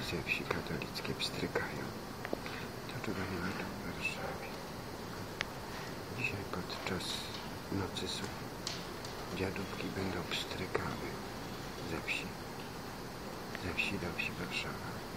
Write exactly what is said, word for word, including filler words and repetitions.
ze wsi katolickie pstrykają. To czego nie ma tu w Warszawie. Dzisiaj podczas nocy słów dziadówki będą pstrykały ze wsi. Ze wsi do wsi Warszawa.